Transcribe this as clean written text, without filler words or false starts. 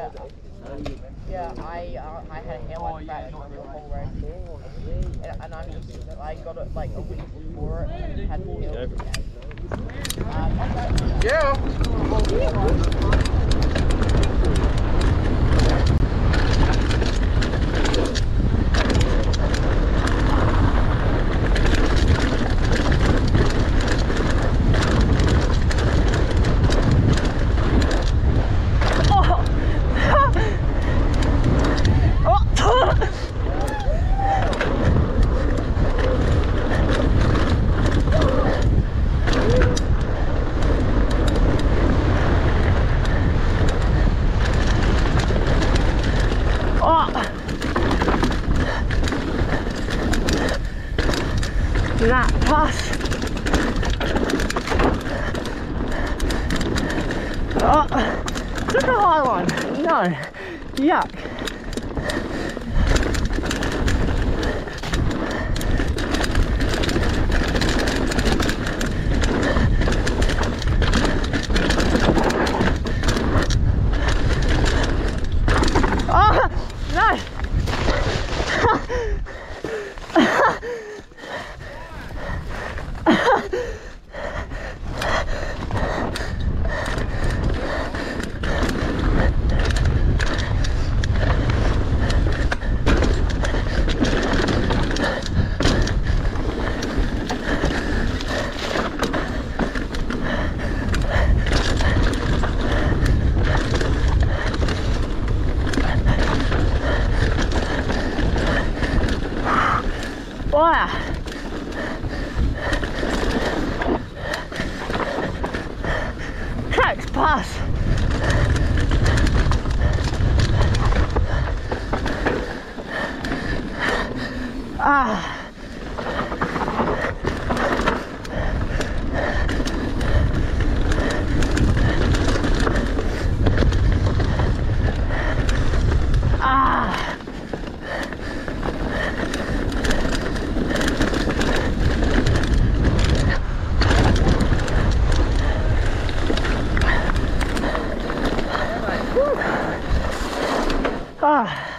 Yeah. Yeah, I had a hair like that the whole race, and I'm used to it. I got it like a week before it and had to deal with it. Yeah. That pass. Oh, just a high one. No. Yuck. Oh, no. Wow. Track's pass. Ah. Ah.